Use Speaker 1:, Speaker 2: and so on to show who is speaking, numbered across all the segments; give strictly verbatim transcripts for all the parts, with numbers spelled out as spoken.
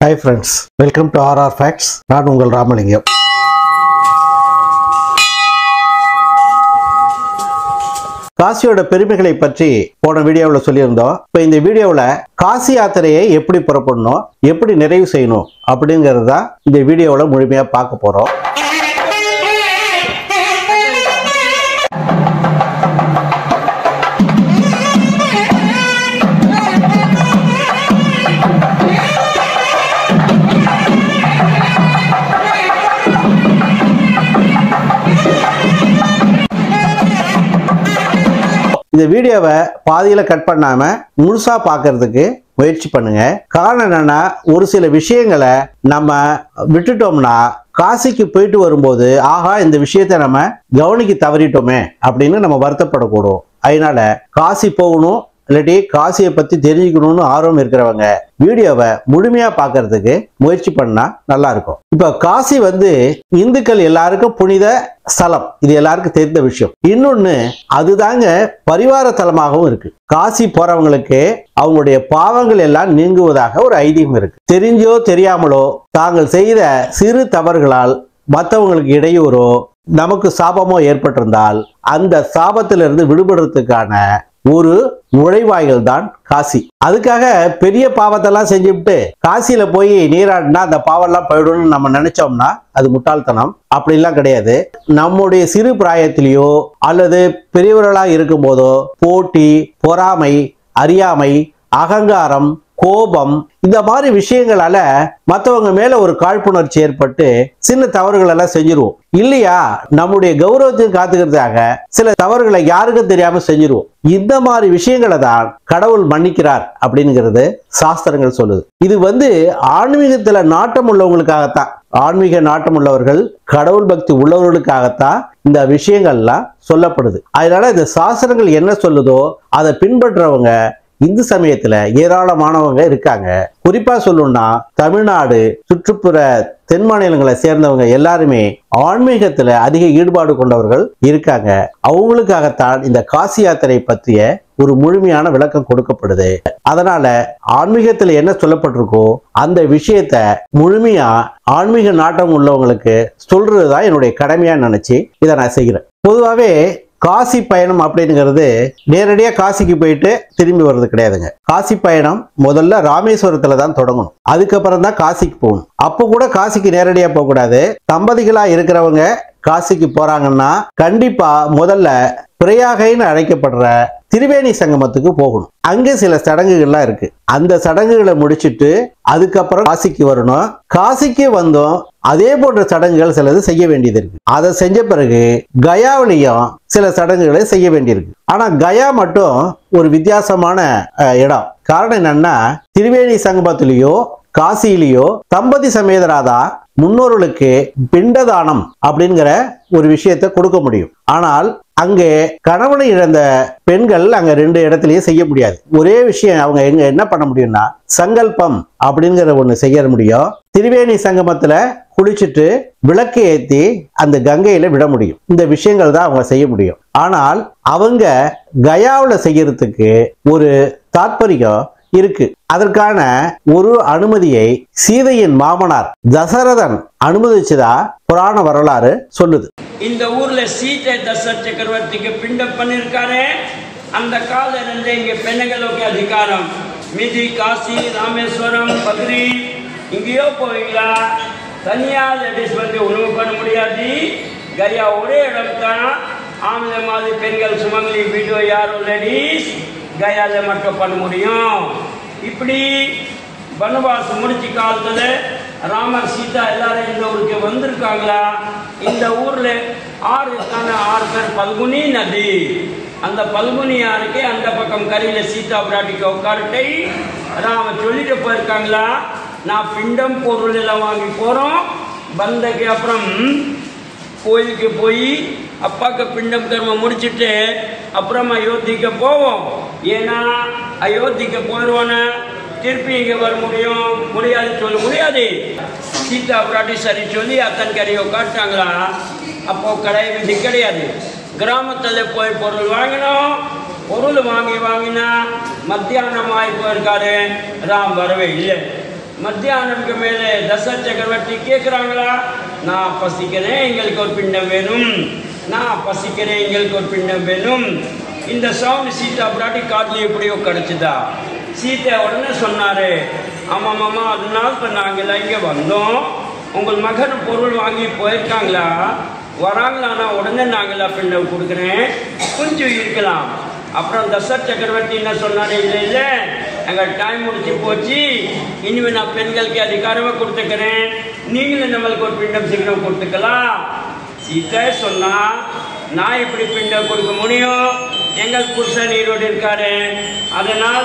Speaker 1: Hi friends, welcome to R R Facts. நான் உங்கள் ராமலிங்கம். காசியோட பெருமைகளை பற்றி போன வீடியோவில் சொல்லியிருந்தோம். இப்போ இந்த வீடியோவில் காசி யாத்திரையை எப்படி புறப்படணும், எப்படி நிறைவு செய்யணும் அப்படிங்கிறது தான் இந்த வீடியோவில் முழுமையாக பார்க்க போகிறோம். இந்த வீடியோவை பாதியில கட் பண்ணாம முழுசா பார்க்கிறதுக்கு முயற்சி பண்ணுங்க. காரணம் என்னன்னா, ஒரு சில விஷயங்களை நம்ம விட்டுட்டோம்னா காசிக்கு போயிட்டு வரும்போது ஆஹா இந்த விஷயத்தை நம்ம கவனிக்க தவறிட்டோமே அப்படின்னு நம்ம வருத்தப்படக்கூடும். அதனால காசி போகணும் இல்லாட்டி காசியை பத்தி தெரிஞ்சுக்கணும்னு ஆர்வம் இருக்கிறவங்க வீடியோவை முழுமையா பார்க்கறதுக்கு முயற்சி பண்ணா நல்லா இருக்கும். இப்ப காசி வந்து இந்துக்கள் எல்லாருக்கும் புனித ஸ்தலம், இது எல்லாருக்கும் தெரிந்த விஷயம். இன்னொன்னு அதுதாங்க பரிவார தலமாகவும் இருக்கு. காசி போறவங்களுக்கு அவங்களுடைய பாவங்கள் எல்லாம் நீங்குவதாக ஒரு ஐதீகம் இருக்கு. தெரிஞ்சோ தெரியாமலோ தாங்கள் செய்த சிறு தவறுகளால் மற்றவங்களுக்கு இடையூறோ நமக்கு சாபமோ ஏற்பட்டிருந்தால் அந்த சாபத்திலிருந்து விடுபடுறதுக்கான ஒரு நுழைவாய்கள் தான் காசி. அதுக்காக பெரிய பாவத்தெல்லாம் செஞ்சுவிட்டு காசியில போய் நீராடினா அந்த பாவம் எல்லாம் போயிடும்னு நம்ம நினைச்சோம்னா அது முட்டாள்தனம். அப்படிலாம் கிடையாது. நம்முடைய சிறு பிராயத்திலேயோ அல்லது பெரியவர்களா இருக்கும் போதோ போட்டி, பொறாமை, அறியாமை, அகங்காரம், கோபம் இந்த மாதிரி விஷயங்களால மற்றவங்க மேல ஒரு காழ்ப்புணர்ச்சி ஏற்பட்டு சின்ன தவறுகள் எல்லாம் செஞ்சிருவோம் இல்லையா. நம்முடைய கௌரவத்தையும் காத்துக்கிறதுக்காக சில தவறுகளை யாருக்கும் தெரியாம செஞ்சிருவோம். இந்த மாதிரி விஷயங்களை தான் கடவுள் மன்னிக்கிறார் அப்படிங்கிறது சாஸ்திரங்கள் சொல்லுது. இது வந்து ஆன்மீகத்துல நாட்டம் உள்ளவங்களுக்காகத்தான், ஆன்மீக நாட்டம் உள்ளவர்கள், கடவுள் பக்தி உள்ளவர்களுக்காகத்தான் இந்த விஷயங்கள்லாம் சொல்லப்படுது. அதனால இந்த சாஸ்திரங்கள் என்ன சொல்லுதோ அதை பின்பற்றவங்க இந்து சமயத்துல ஏராளமானவங்க இருக்காங்க. குறிப்பா சொல்லணும்னா தமிழ்நாடு சுற்றுப்புற தென் மாநிலங்களை சேர்ந்தவங்க எல்லாருமே ஆன்மீகத்துல அதிக ஈடுபாடு கொண்டவர்கள் இருக்காங்க. அவங்களுக்காகத்தான் இந்த காசி யாத்திரை பற்றிய ஒரு முழுமையான விளக்கம் கொடுக்கப்படுது. அதனால ஆன்மீகத்துல என்ன சொல்லப்பட்டிருக்கோ அந்த விஷயத்த முழுமையா ஆன்மீக நாட்டம் உள்ளவங்களுக்கு சொல்றதுதான் என்னுடைய கடமையா நினைச்சு இதை நான் செய்கிறேன். பொதுவாகவே காசி பயணம் அப்படிங்கிறது நேரடியா காசிக்கு போயிட்டு திரும்பி வர்றது கிடையாதுங்க. காசி பயணம் முதல்ல ராமேஸ்வரத்துல தான் தொடங்கணும், அதுக்கப்புறம் தான் காசிக்கு போகணும். அப்போ கூட காசிக்கு நேரடியா போக கூடாது. தம்பதிகளா இருக்கிறவங்க காசிக்கு போறாங்கன்னா கண்டிப்பா முதல்ல பிரயாகைன்னு அழைக்கப்படுற திரிவேணி சங்கமத்துக்கு போகணும். அங்க சில சடங்குகள்லாம் இருக்கு. அந்த சடங்குகளை முடிச்சுட்டு அதுக்கப்புறம் காசிக்கு வரணும். காசிக்கு வந்தோம் அதே போன்ற சடங்குகள் சிலது செய்ய வேண்டியது இருக்கு. அதை செஞ்ச பிறகு கயாவிலையும் சில சடங்குகளை செய்ய வேண்டியிருக்கு. ஆனா கயா மட்டும் ஒரு வித்தியாசமான இடம். காரணம் என்னன்னா, திரிவேணி சங்கமத்திலேயோ காசியிலேயோ தம்பதி சமேதராதா முன்னோர்களுக்கு பிண்டதானம் அப்படிங்கிற ஒரு விஷயத்தை கொடுக்க முடியும். ஆனால் அங்கே கணவனை இழந்த பெண்கள் அங்க ரெண்டு இடத்துலயும் செய்ய முடியாது. ஒரே விஷயம் அவங்க எங்க என்ன பண்ண முடியும்னா சங்கல்பம் அப்படிங்கிற ஒண்ணு செய்ய முடியும். திரிவேணி சங்கமத்துல குளிச்சுட்டு விளக்கு ஏத்தி அந்த கங்கையில விட முடியும். இந்த விஷயங்கள் தான் அவங்க செய்ய முடியும். ஆனால் அவங்க கயாவுல செய்யறதுக்கு ஒரு தாற்பயம் இருக்கு. அதற்கான ஒரு அனுமதியை சீதையின் மாமனார் தசரதன் அனுமதிச்சதா புராண வரலாறு சொல்லுது.
Speaker 2: இந்த ஊர்ல சீதை தசரத சக்கரவர்த்திக்கு பிண்டம் பண்ணிருக்காரு. அந்த கால இருந்து இங்க பெண்களுக்கு அதிகாரம். மிதி, காசி, ராமேஸ்வரம், பத்ரி இங்கேயோ போவீங்களா, தனியா லேடிஸ் வந்து உணவு பண்ண முடியாது. கயா ஒரே இடம் தான். ஆம்பளை மாதிரி பெண்கள் சுமங்கலி வீடியோ யாரும் லேடிஸ் கயால மட்டும் பண்ண முடியும். இப்படி வனவாசம் முடிச்ச காலத்துல ராமர் சீதா எல்லாரும் இந்த ஊருக்கு வந்திருக்காங்களா. இந்த ஊர்ல ஆறு இருக்கான, ஆறு பேர் பல்குனி நதி. அந்த பல்குனி ஆறுக்கு அந்த பக்கம் கரையில சீதா பிராட்டிக்கு உட்காரட்டை ராம சொல்லிட்டு போயிருக்காங்களா, நான் பிண்டம் பொருள் எல்லாம் வாங்கி போறோம். வந்தக்கு அப்புறம் கோயிலுக்கு போய் அப்பாக்கு பிண்டம் கர்மம் முடிச்சுட்டு அப்புறம் அயோத்திக்கு போவோம். ஏன்னா அயோத்திக்கு போயிடுவான திருப்பி இங்க வர முடியும் முடியாது சொல்ல முடியாது. சீதா பிராட்டி சரி சொல்லி அத்தன் கரையை காட்டாங்களா. அப்போ கடை விதி கிடையாது. கிராமத்துல போய் பொருள் வாங்கினோம். பொருள் வாங்கி வாங்கினா மத்தியானம் ஆகி போயிருக்காரு. ராம் வரவே இல்லை. மத்தியானம்க்கு மேலே தசரத சக்கரவர்த்தி கேட்குறாங்களா, நான் பசிக்கிறேன் எங்களுக்கு ஒரு பிண்டம் வேணும், நான் பசிக்கிறேன் எங்களுக்கு ஒரு பிண்டம் வேணும். இந்த சவுண்ட் சீதா பிராட்டி காட்டில் எப்படியோ கிடச்சிதா. சீதை உடனே சொன்னார், ஆமாம் மாமா அதனால இப்போ நாங்கள் இங்கே வந்தோம், உங்கள் மகன் பொருள் வாங்கி போயிருக்காங்களா, வராங்களான்னா உடனே நாங்கள் பிண்டம் கொடுக்குறேன், கொஞ்சம் இருக்கலாம். அப்புறம் தசரத சக்கரவர்த்தி என்ன சொன்னார், இல்லை இல்லை எங்கள் டைம் முடிச்சு போச்சு, இனிமேல் நான் பெண்களுக்கு அதிகாரமாக கொடுத்துக்கிறேன், நீங்களும் நம்மளுக்கு ஒரு பிண்டம் சீக்கிரம் கொடுத்துக்கலாம். சீதை சொன்னா, நான் இப்படி பிண்டம் கொடுக்க முடியும், எங்கள் புருஷன் ஈரோடு இருக்காரு, அதனால்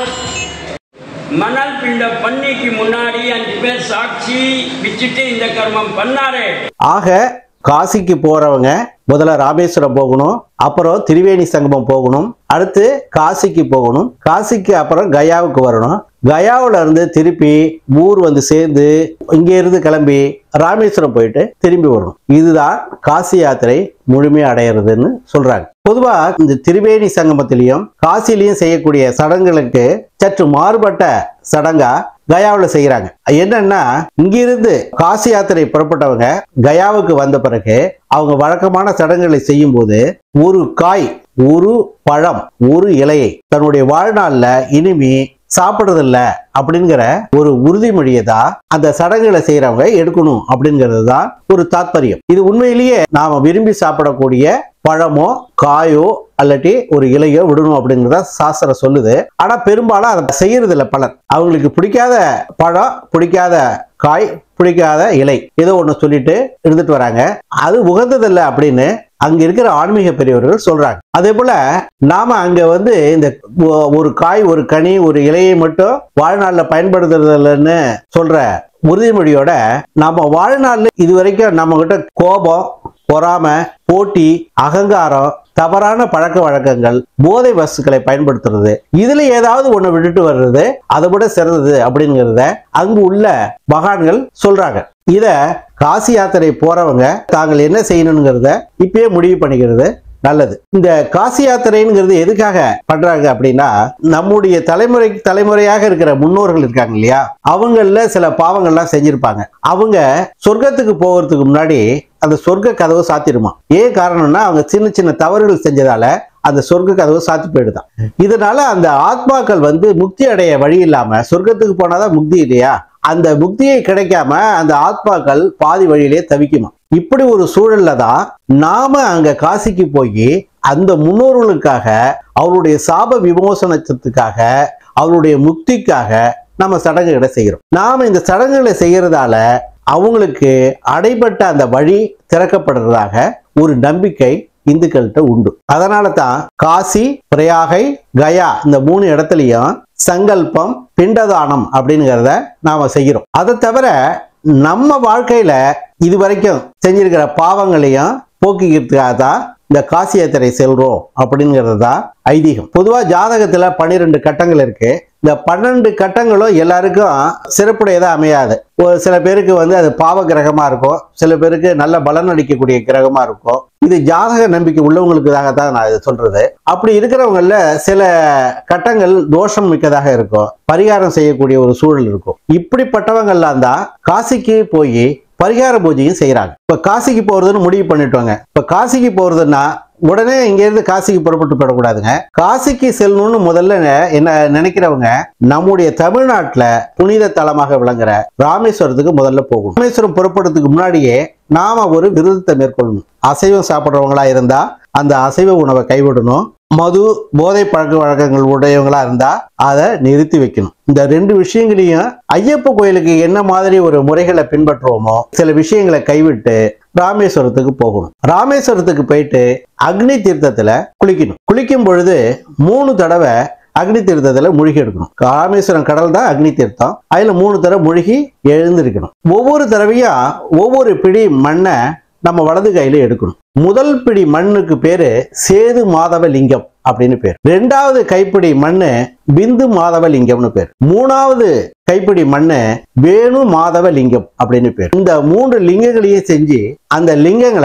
Speaker 2: மணல் பிண்டம் பண்ணிக்கு முன்னாடி அஞ்சு பேர் சாட்சி வச்சுட்டு இந்த கர்மம் பண்ணாரு.
Speaker 1: ஆக காசிக்கு போறவங்க முதல்ல ராமேஸ்வரம் போகணும், அப்புறம் திரிவேணி சங்கமம் போகணும், அடுத்து காசிக்கு போகணும், காசிக்கு அப்புறம் கயாவுக்கு வரணும், கயாவுல இருந்து திருப்பி ஊர் வந்து சேர்ந்து இங்க இருந்து கிளம்பி ராமேஸ்வரம் போயிட்டு திரும்பி வரணும். இதுதான் காசி யாத்திரை முழுமையை அடையிறதுன்னு சொல்றாங்க. பொதுவா இந்த திரிவேணி சங்கமத்திலையும் காசிலையும் செய்யக்கூடிய சடங்குகளுக்கு சற்று மாறுபட்ட சடங்கா கயாவில் செய்யறாங்க. என்னன்னா, இங்கிருந்து காசி யாத்திரை புறப்பட்டவங்க கயாவுக்கு வந்த பிறகு அவங்க வழக்கமான சடங்குகளை செய்யும் போது ஒரு காய், ஒரு பழம், ஒரு இலையை தன்னுடைய வாழ்நாள்ல இனிமே சாப்பிடுறதில்ல அப்படிங்கிற ஒரு உறுதிமொழியை தான் அந்த சடங்குகளை செய்யறவங்க எடுக்கணும் அப்படிங்கிறது தான் ஒரு தாத்பரியம். இது உண்மையிலேயே நாம விரும்பி சாப்பிடக்கூடிய பழமோ காயோ அல்லட்டி ஒரு இலையோ விடணும் அப்படிங்கிறத சாஸ்திரம் சொல்லுது. ஆனா பெரும்பாலும் அதை செய்யறது இல்லை பலர். அவங்களுக்கு பிடிக்காத பழம், பிடிக்காத காய், பிடிக்காத இலை ஏதோ ஒண்ணு சொல்லிட்டு இருந்துட்டு வராங்க. அது உகந்ததில்லை அப்படின்னு அங்க இருக்கிற ஆன்மீக பெரியவர்கள் சொல்றாங்க. அதே போல நாம அங்க வந்து இந்த ஒரு காய், ஒரு கனி, ஒரு இலையை மட்டும் வாழ்நாள்ல பயன்படுத்துறதில்லைன்னு சொல்ற உறுதிமொழியோட நம்ம வாழ்நாள்ல இதுவரைக்கும் நம்ம கிட்ட கோபம், பொறாமை, போட்டி, அகங்காரம், தவறான பழக்க வழக்கங்கள், போதை வஸ்துக்களை பயன்படுத்துறது, இதுல ஏதாவது ஒண்ணு விட்டுட்டு வர்றது அதை விட சிறந்தது அப்படிங்கிறத அங்கு உள்ள மகான்கள் சொல்றாங்க. இத காசி யாத்திரை போறவங்க தாங்கள் என்ன செய்யணுங்கிறத இப்பயே முடிவு பண்ணிக்கிறது நல்லது. இந்த காசி யாத்திரைங்கிறது எதுக்காக பண்றாங்க அப்படின்னா, நம்முடைய தலைமுறை தலைமுறையாக இருக்கிற முன்னோர்கள் இருக்காங்க இல்லையா, அவங்கள சில பாவங்கள்லாம் செஞ்சிருப்பாங்க. அவங்க சொர்க்கத்துக்கு போகிறதுக்கு முன்னாடி அந்த சொர்க்க கதவு சாத்திடுமா. ஏன் காரணம்னா, அவங்க சின்ன சின்ன தவறுகள் செஞ்சதால அந்த சொர்க்க கதவு சாத்தி போயிடுதான். இதனால அந்த ஆத்மாக்கள் வந்து முக்தி அடைய வழி இல்லாம, சொர்க்கத்துக்கு போனாதான் முக்தி இல்லையா, அந்த முக்தியை கிடைக்காம அந்த ஆத்மாக்கள் பாதி வழியிலே தவிக்குமா. இப்படி ஒரு சூழல்ல தான் நாம அங்க காசிக்கு போய் அந்த முன்னோர்களுக்காக, அவருடைய சாப விமோசனத்துக்காக, அவருடைய முக்திக்காக நம்ம சடங்குகளை செய்கிறோம். நாம இந்த சடங்குகளை செய்யறதால அவங்களுக்கு அடைபட்ட அந்த வழி திறக்கப்படுறதாக ஒரு நம்பிக்கை இந்துக்கள்கிட்ட உண்டு. அதனால தான் காசி, பிரயாகை, கயா இந்த மூணு இடத்துலயும் சங்கல்பம், பிண்டதானம் அப்படிங்கிறத நாம செய்கிறோம். அதை தவிர நம்ம வாழ்க்கையில இதுவரைக்கும் செஞ்சிருக்கிற பாவங்களையும் போக்கிக்கிறதுக்காக தான் இந்த காசி யாத்திரை செல்றோம் அப்படிங்கிறது தான் ஐதீகம். பொதுவா ஜாதகத்துல பன்னிரெண்டு கட்டங்கள் இருக்கு. இந்த பன்னெண்டு கட்டங்களும் எல்லாருக்கும் சிறப்புடையதா அமையாது. ஒரு சில பேருக்கு வந்து அது பாவ கிரகமா இருக்கும், சில பேருக்கு நல்ல பலன் அளிக்கக்கூடிய கிரகமா இருக்கும். இது ஜாதக நம்பிக்கை உள்ளவங்களுக்காக தான் நான் இதை சொல்றது. அப்படி இருக்கிறவங்கள சில கட்டங்கள் தோஷம் மிக்கதாக இருக்கும், பரிகாரம் செய்யக்கூடிய ஒரு சூழல் இருக்கும். இப்படிப்பட்டவங்கெல்லாம் தான் காசிக்கு போய் பரிகார பூஜையும் செய்யறாங்க. இப்ப காசிக்கு போறதுன்னு முடிவு பண்ணிட்டோங்க. இப்ப காசிக்கு போறதுன்னா உடனே இங்க இருந்து காசிக்கு புறப்பட்டு போடக்கூடாதுங்க. காசிக்கு செல்லணும்னு முதல்ல என்ன நினைக்கிறவங்க நம்முடைய தமிழ்நாட்டுல புனித தலமாக விளங்குற ராமேஸ்வரத்துக்கு முதல்ல போகணும். ராமேஸ்வரம் புறப்படுறதுக்கு முன்னாடியே நாம ஒரு விரதத்தை மேற்கொள்ளணும். அசைவம் சாப்பிட்றவங்களா இருந்தா அந்த அசைவ உணவை கைவிடணும். மது, போதை பழக்க வழக்கங்கள் உடையவங்களா இருந்தா அதை நிறுத்தி வைக்கணும். இந்த ரெண்டு விஷயங்களையும் ஐயப்ப கோயிலுக்கு என்ன மாதிரி ஒரு முறைகளை பின்பற்றுவோமோ சில விஷயங்களை கைவிட்டு ராமேஸ்வரத்துக்கு போகணும். ராமேஸ்வரத்துக்கு போயிட்டு அக்னி தீர்த்தத்துல குளிக்கணும். குளிக்கும் பொழுது மூணு தடவை அக்னி தீர்த்தத்துல முழுகி எடுக்கணும். ராமேஸ்வரம் கடல் தான் அக்னி தீர்த்தம். அதுல மூணு தடவை முழுகி எழுந்திருக்கணும். ஒவ்வொரு தடவையும் ஒவ்வொரு பிடி மண்ணை நம்ம வலது கையில எடுக்கணும். முதல் பிடி மண்ணுக்கு பேரு சேது மாதவ லிங்கம் அப்படின்னு பேர். ரெண்டாவது கைப்பிடி மண்ணு பிந்து மாதவ லிங்கம்னு பேர். மூணாவது கைப்பிடி மண்ணு வேணு மாதவ லிங்கம் அப்படின்னு பேர். இந்த மூன்று லிங்கங்களையும் செஞ்சு அந்த லிங்கங்களை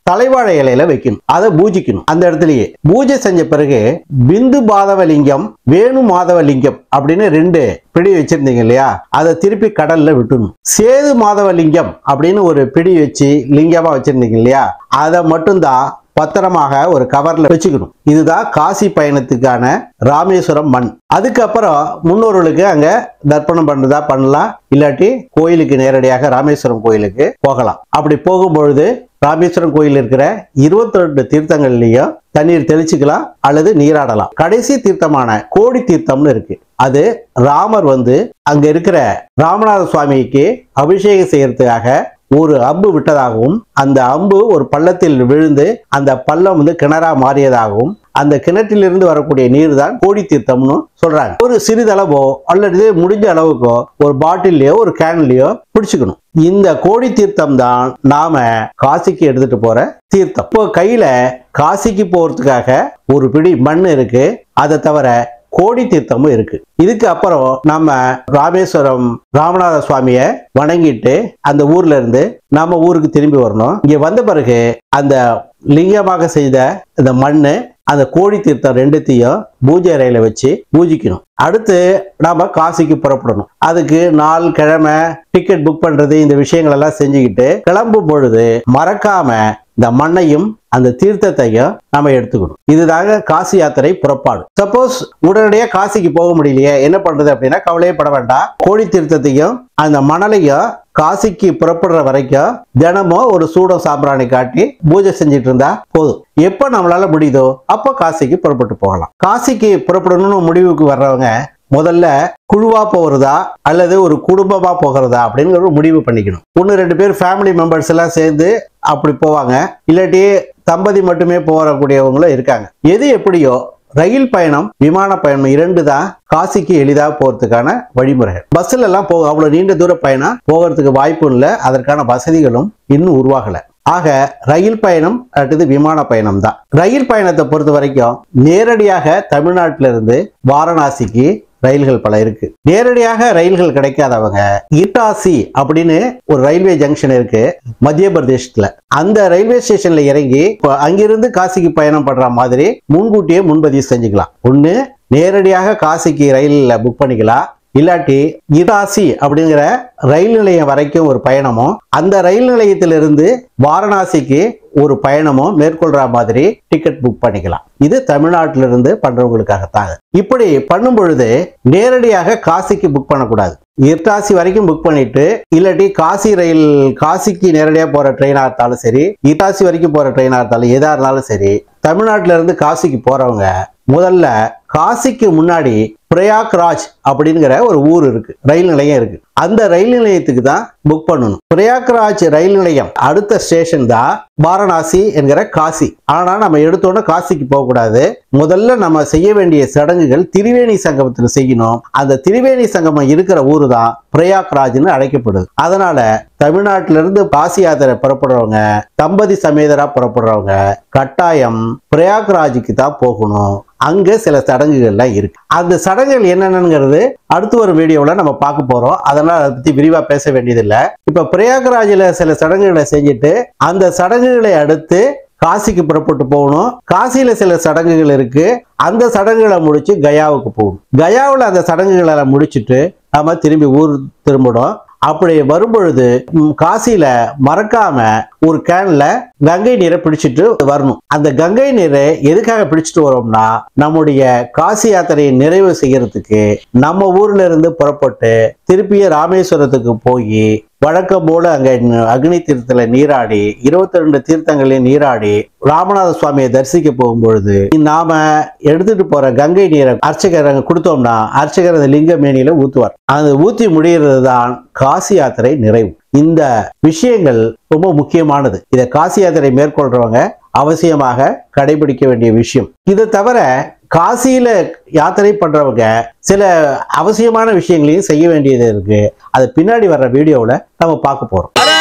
Speaker 1: தலைவாழை இலையில வைக்கணும், அதை பூஜிக்கணும். அந்த இடத்துலயே பூஜை செஞ்ச பிறகு பிந்து மாதவலிங்கம் வேணு மாதவலிங்கம் அப்படின்னு ரெண்டு பிடி வச்சிருந்தீங்க இல்லையா, அதை திருப்பி கடல்ல விட்டுணும். சேது மாதவலிங்கம் அப்படின்னு ஒரு பிடி வச்சு லிங்கமா வச்சிருந்தீங்க இல்லையா, அதை மட்டும்தான் பத்திரமாக ஒரு கவர்ல வச்சுக்கணும். இதுதான் காசி பயணத்துக்கான ராமேஸ்வரம் மண். அதுக்கப்புறம் முன்னோர்களுக்கு அங்க தர்ப்பணம் பண்றதா பண்ணலாம், இல்லாட்டி கோயிலுக்கு நேரடியாக ராமேஸ்வரம் கோயிலுக்கு போகலாம். அப்படி போகும்பொழுது ராமேஸ்வரம் கோயில் இருக்கிற இருபத்தி ரெண்டு தீர்த்தங்கள்லயும் தண்ணீர் தெளிச்சுக்கலாம் அல்லது நீராடலாம். கடைசி தீர்த்தமான கோடி தீர்த்தம்னு இருக்கு. அது ராமர் வந்து அங்க இருக்கிற ராமநாத சுவாமிக்கு அபிஷேகம் செய்யறதுக்காக ஒரு அம்பு விட்டதாகவும், அந்த அம்பு ஒரு பள்ளத்தில் விழுந்து அந்த பள்ளம் வந்து கிணறா மாறியதாகவும், அந்த கிணற்றிலிருந்து வரக்கூடிய நீர் தான் கோடி தீர்த்தம்னு சொல்றாங்க. ஒரு சிறிதளவோ அல்லது முடிஞ்ச அளவுக்கோ ஒரு பாட்டிலையோ ஒரு கேன்லயோ பிடிச்சுக்கணும். இந்த கோடி தீர்த்தம் தான் நாம காசிக்கு எடுத்துட்டு போற தீர்த்தம். இப்போ கையில காசிக்கு போறதுக்காக ஒரு பிடி மண் இருக்கு, அதை தவிர கோடி தீர்த்தமும் இருக்கு. இதுக்கு அப்புறம் நம்ம ராமேஸ்வரம் ராமநாத சுவாமிய வணங்கிட்டு அந்த ஊர்ல இருந்து நம்ம ஊருக்கு திரும்பி வரணும். இங்க வந்த பிறகு அந்த லிங்கமாக செய்த இந்த மண்ணு அந்த கோடி தீர்த்தம் ரெண்டுத்தையும் பூஜை அறையில வச்சு பூஜிக்கணும். அடுத்து நாம காசிக்கு புறப்படணும். அதுக்கு நாள் கிழமை டிக்கெட் புக் பண்றது இந்த விஷயங்கள் எல்லாம் செஞ்சுக்கிட்டு கிளம்பும் பொழுது மறக்காம இந்த மண்ணையும் அந்த தீர்த்தத்தையும் நம்ம எடுத்துக்கணும். இதுதாங்க காசி யாத்திரை புறப்பாடு. சப்போஸ் உடனடியாக காசிக்கு போக முடியலையே என்ன பண்றது அப்படின்னா கவலையே பட வேண்டாம். கோடி தீர்த்தத்தையும் அந்த மணலையும் காசிக்கு புறப்படுற வரைக்கும் தினமும் ஒரு சூடம் சாம்பிராணி காட்டி பூஜை செஞ்சுட்டு இருந்தா போதும். எப்ப நம்மளால முடியுதோ அப்போ காசிக்கு புறப்பட்டு போகலாம். காசிக்கு புறப்படணும்னு முடிவுக்கு வர்றவங்க முதல்ல குழுவா போகிறதா அல்லது ஒரு குடும்பமா போகிறதா அப்படின்னு ஒரு முடிவு பண்ணிக்கணும். ஒன்று ரெண்டு பேர் ஃபேமிலி மெம்பர்ஸ் எல்லாம் சேர்ந்து அப்படி போவாங்க, இல்லாட்டி தம்பதி மட்டுமே போகக்கூடியவங்களும் இருக்காங்க. எது எப்படியோ ரயில் பயணம் விமான பயணம் இரண்டு தான் காசிக்கு எளிதாக போறதுக்கான வழிமுறைகள். பஸ்ல எல்லாம் போக அவ்வளவு நீண்ட தூர பயணம் போகிறதுக்கு வாய்ப்பும் இல்லை, அதற்கான வசதிகளும் இன்னும் உருவாகல. ஆக ரயில் பயணம் அடுத்தது விமான பயணம் தான். ரயில் பயணத்தை பொறுத்த வரைக்கும் நேரடியாக தமிழ்நாட்டிலிருந்து வாரணாசிக்கு ரயில்கள் பல இருக்கு. நேரடியாக ரயில்கள் கிடைக்காதவங்க இட்டாசி அப்படின்னு ஒரு ரயில்வே ஜங்ஷன் இருக்கு மத்திய பிரதேசத்துல, அந்த ரயில்வே ஸ்டேஷன்ல இறங்கி அங்கிருந்து காசிக்கு பயணம் பண்ற மாதிரி முன்கூட்டியே முன்பதிவு செஞ்சுக்கலாம். ஒண்ணு நேரடியாக காசிக்கு ரயில்ல புக் பண்ணிக்கலாம், இல்லாட்டி இட்டாசி அப்படிங்கிற ரயில் நிலையம் வரைக்கும் ஒரு பயணமும் அந்த ரயில் நிலையத்திலிருந்து வாரணாசிக்கு ஒரு பயணமும் மேற்கொள்ற மாதிரி டிக்கெட் புக் பண்ணிக்கலாம். இது தமிழ்நாட்டிலிருந்து பண்றவங்களுக்காகத்தாங்க. இப்படி பண்ணும் பொழுது நேரடியாக காசிக்கு புக் பண்ணக்கூடாது. இட்டாசி வரைக்கும் புக் பண்ணிட்டு, இல்லாட்டி காசி ரயில் காசிக்கு நேரடியாக போற ட்ரெயினா இருந்தாலும் சரி, இட்டாசி வரைக்கும் போற ட்ரெயினா இருந்தாலும் எதா இருந்தாலும் சரி, தமிழ்நாட்டில இருந்து காசிக்கு போறவங்க முதல்ல காசிக்கு முன்னாடி பிரயாக்ராஜ் அப்படிங்கிற ஒரு ஊர் இருக்கு, ரயில் நிலையம் இருக்கு. அந்த ரயில் நிலையத்துக்கு தான் புக் பண்ணணும். பிரயாக்ராஜ் ரயில் நிலையம் அடுத்த ஸ்டேஷன் தான் வாரணாசி என்கிற காசி. ஆனா நம்ம எடுத்தோன்னு காசிக்கு போக கூடாது. முதல்ல நம்ம செய்ய வேண்டிய சடங்குகள் திரிவேணி சங்கமத்தில் செய்யணும். அந்த திரிவேணி சங்கமம் இருக்கிற ஊரு தான் பிரயாக்ராஜ்னு அழைக்கப்படுது. அதனால தமிழ்நாட்டிலிருந்து காசி யாத்திரை புறப்படுறவங்க, தம்பதி சமேதரா புறப்படுறவங்க கட்டாயம் பிரயாக்ராஜுக்கு தான் போகணும். அங்க சில சடங்குகள்லாம் இருக்கு. அந்த சடங்குகள் என்னென்னங்கிறது அடுத்து ஒரு வீடியோவில் நம்ம பார்க்க போறோம். அதனால அதை பத்தி விரிவா பேச வேண்டியதில்லை. இப்ப பிரயாக்ராஜில சில சடங்குகளை செஞ்சுட்டு அந்த சடங்குகளை அடுத்து காசிக்கு புறப்பட்டு போகணும். காசியில சில சடங்குகள் இருக்கு, அந்த சடங்குகளை முடிச்சு கயாவுக்கு போகணும். கயாவில் அந்த சடங்குகளை முடிச்சுட்டு நாம திரும்பி ஊர் திரும்பணும். அப்படி வரும்பொழுது காசியில மறக்காம ஒரு கேன்ல கங்கை நீரை பிடிச்சிட்டு வரணும். அந்த கங்கை நீரை எதுக்காக பிடிச்சிட்டு வரோம்னா, நம்முடைய காசி யாத்திரையை நிறைவு செய்யறதுக்கு நம்ம ஊர்ல இருந்து புறப்பட்டு திருப்பிய ராமேஸ்வரத்துக்கு போய் வழக்கம் போல அங்க அக்னி தீர்த்தத்துல நீராடி இருபத்தி ரெண்டு தீர்த்தங்களையும் நீராடி ராமநாத சுவாமியை தரிசிக்க போகும்பொழுது நாம எடுத்துட்டு போற கங்கை நீரை அர்ச்சகர் அங்க கொடுத்தோம்னா அர்ச்சகர் அந்த லிங்க மேனியில ஊத்துவார். அந்த ஊத்தி முடிகிறது தான் காசி யாத்திரை நிறைவு. இந்த விஷயங்கள் ரொம்ப முக்கியமானது. இதை காசி யாத்திரை மேற்கொள்றவங்க அவசியமாக கடைபிடிக்க வேண்டிய விஷயம். இதை தவிர காசியில யாத்திரை பண்றவங்க சில அவசியமான விஷயங்களையும் செய்ய வேண்டியது இருக்கு. அது பின்னாடி வர்ற வீடியோவில் நம்ம பார்க்க போறோம்.